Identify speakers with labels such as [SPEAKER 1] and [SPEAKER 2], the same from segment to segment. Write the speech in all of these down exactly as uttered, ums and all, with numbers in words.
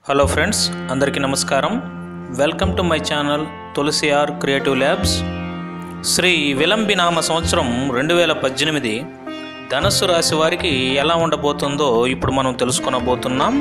[SPEAKER 1] Hello friends, అందరికీ నమస్కారం. Welcome to my channel ThulaseeR creative labs. శ్రీ విలంబినామ సంవత్సరం రెండు వేల పద్దెనిమిది ధనస్సు రాశి వారికి ఎలా ఉండబోతుందో ఇప్పుడు మనం తెలుసుకొనబోతున్నాం.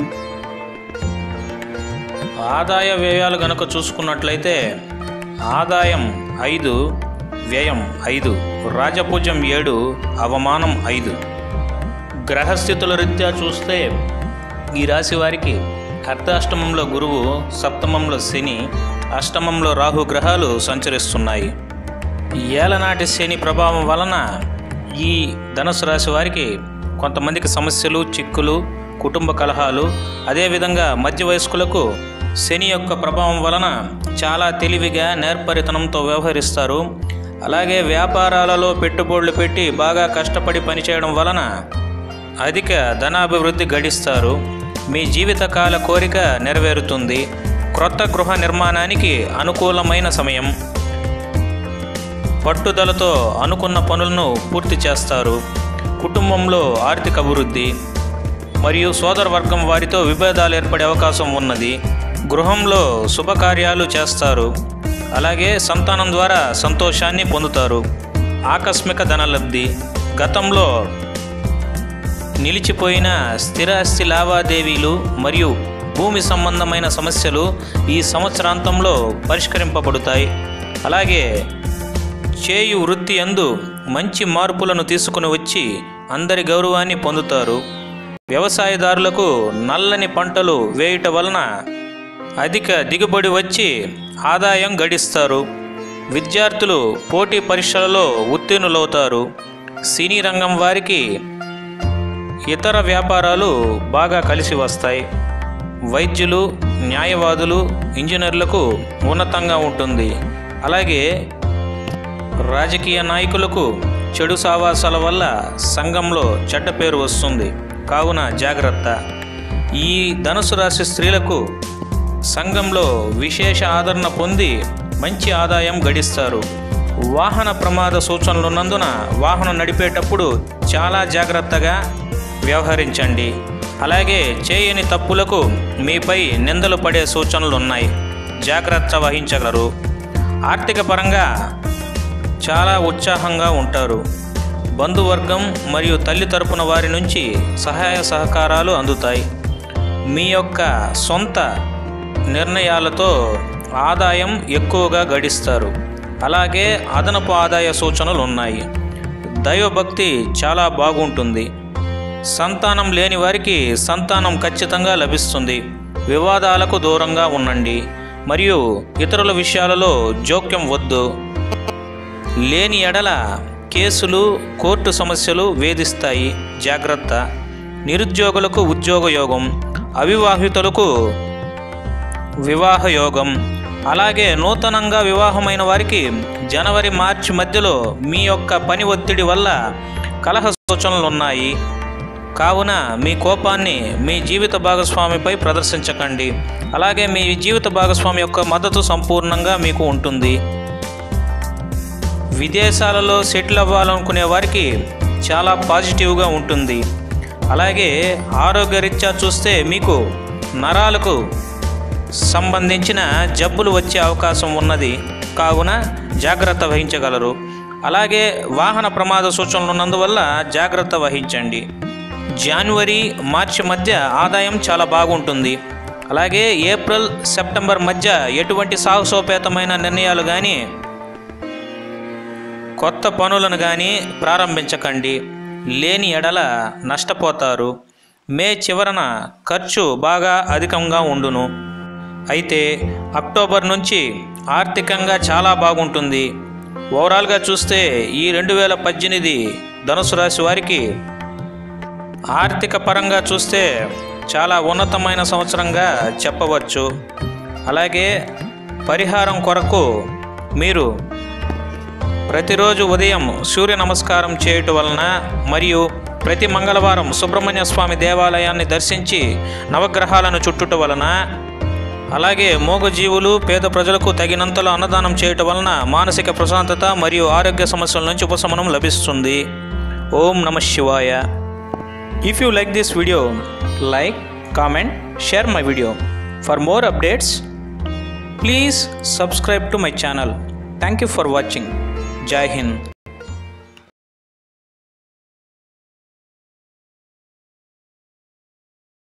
[SPEAKER 1] ఆదాయ వ్యయాలు గనక చూసుకున్నట్లయితే ఆదాయం ఐదు, వ్యయం ఐదు, రాజపూజ్యం ఏడు, అవమానం ఐదు. గ్రహస్థితుల రీత్యా చూస్తే ఈ రాశి వారికి అర్ధాష్టమంలో గురువు, సప్తమంలో శని, అష్టమంలో రాహు గ్రహాలు సంచరిస్తున్నాయి. ఏలనాటి శని ప్రభావం వలన ఈ ధనుసు రాశి వారికి కొంతమందికి సమస్యలు, చిక్కులు, కుటుంబ కలహాలు, అదేవిధంగా మధ్య వయస్కులకు శని యొక్క ప్రభావం వలన చాలా తెలివిగా నేర్పరితనంతో వ్యవహరిస్తారు. అలాగే వ్యాపారాలలో పెట్టుబడులు పెట్టి బాగా కష్టపడి పనిచేయడం వలన అధిక ధనాభివృద్ధి గడిస్తారు. మీ జీవితకాల కోరిక నెరవేరుతుంది. క్రొత్త గృహ నిర్మాణానికి అనుకూలమైన సమయం. పట్టుదలతో అనుకున్న పనులను పూర్తి చేస్తారు. కుటుంబంలో ఆర్థిక అభివృద్ధి మరియు సోదరవర్గం వారితో విభేదాలు ఏర్పడే అవకాశం ఉన్నది. గృహంలో శుభకార్యాలు చేస్తారు. అలాగే సంతానం ద్వారా సంతోషాన్ని పొందుతారు. ఆకస్మిక ధనలబ్ధి. గతంలో నిలిచిపోయిన స్థిరాస్తి లావాదేవీలు మరియు భూమి సంబంధమైన సమస్యలు ఈ సంవత్సరాంతంలో పరిష్కరింపబడతాయి. అలాగే చేయు వృత్తి యందు మంచి మార్పులను తీసుకుని వచ్చి అందరి గౌరవాన్ని పొందుతారు. వ్యవసాయదారులకు నల్లని పంటలు వేయుట వలన అధిక దిగుబడి వచ్చి ఆదాయం గడిస్తారు. విద్యార్థులు పోటీ పరీక్షలలో ఉత్తీర్ణులవుతారు. సినీ రంగం వారికి ఇతర వ్యాపారాలు బాగా కలిసి వస్తాయి. వైద్యులు, న్యాయవాదులు, ఇంజనీర్లకు ఉన్నతంగా ఉంటుంది. అలాగే రాజకీయ నాయకులకు చెడు సావాసాల వల్ల సంఘంలో చెడ్డ పేరు వస్తుంది, కావున జాగ్రత్త. ఈ ధనుసు రాశి స్త్రీలకు సంఘంలో విశేష ఆదరణ పొంది మంచి ఆదాయం గడిస్తారు. వాహన ప్రమాద సూచనలు ఉన్నందున వాహనం నడిపేటప్పుడు చాలా జాగ్రత్తగా వ్యవహరించండి. అలాగే చేయని తప్పులకు మీపై నిందలు పడే సూచనలు ఉన్నాయి, జాగ్రత్త వహించగలరు. ఆర్థిక పరంగా చాలా ఉత్సాహంగా ఉంటారు. బంధువర్గం మరియు తల్లి తరపున వారి నుంచి సహాయ సహకారాలు అందుతాయి. మీ యొక్క సొంత నిర్ణయాలతో ఆదాయం ఎక్కువగా గడిస్తారు. అలాగే అదనపు ఆదాయ సూచనలు ఉన్నాయి. దైవభక్తి చాలా బాగుంటుంది. సంతానం లేని వారికి సంతానం ఖచ్చితంగా లభిస్తుంది. వివాదాలకు దూరంగా ఉండండి మరియు ఇతరుల విషయాలలో జోక్యం వద్దు. లేని ఎడల కేసులు, కోర్టు సమస్యలు వేధిస్తాయి, జాగ్రత్త. నిరుద్యోగులకు ఉద్యోగ యోగం, అవివాహితులకు వివాహ యోగం. అలాగే నూతనంగా వివాహమైన వారికి జనవరి మార్చి మధ్యలో మీ యొక్క పని ఒత్తిడి వల్ల కలహ సూచనలు ఉన్నాయి, కావున మీ కోపాన్ని మీ జీవిత భాగస్వామిపై ప్రదర్శించకండి. అలాగే మీ జీవిత భాగస్వామి యొక్క మద్దతు సంపూర్ణంగా మీకు ఉంటుంది. విదేశాలలో సెటిల్ అవ్వాలనుకునే వారికి చాలా పాజిటివ్గా ఉంటుంది. అలాగే ఆరోగ్యరీత్యా చూస్తే మీకు నరాలకు సంబంధించిన జబ్బులు వచ్చే అవకాశం ఉన్నది, కావున జాగ్రత్త వహించగలరు. అలాగే వాహన ప్రమాద సూచనలు ఉన్నందువల్ల జాగ్రత్త వహించండి. జనవరి మార్చి మధ్య ఆదాయం చాలా బాగుంటుంది. అలాగే ఏప్రిల్ సెప్టెంబర్ మధ్య ఎటువంటి సాహసోపేతమైన నిర్ణయాలు కానీ కొత్త పనులను కానీ ప్రారంభించకండి, లేని ఎడల నష్టపోతారు. మే చివరన ఖర్చు బాగా అధికంగా ఉండును. అయితే అక్టోబర్ నుంచి ఆర్థికంగా చాలా బాగుంటుంది. ఓవరాల్గా చూస్తే ఈ రెండు వేల పద్దెనిమిది ధనుసు రాశి వారికి ఆర్థిక పరంగా చూస్తే చాలా ఉన్నతమైన సంవత్సరంగా చెప్పవచ్చు. అలాగే పరిహారం కొరకు మీరు ప్రతిరోజు ఉదయం సూర్య నమస్కారం చేయటం వలన మరియు ప్రతి మంగళవారం సుబ్రహ్మణ్య స్వామి దేవాలయాన్ని దర్శించి నవగ్రహాలను చుట్టుట వలన, అలాగే మూగజీవులు, పేద ప్రజలకు తగినంతలో అన్నదానం చేయటం వలన మానసిక ప్రశాంతత మరియు ఆరోగ్య సమస్యల నుంచి ఉపశమనం లభిస్తుంది. ఓం నమః శివాయ. If you like this video, like, comment, share my video. For more updates, please subscribe to my channel. Thank you for watching. Jai Hind.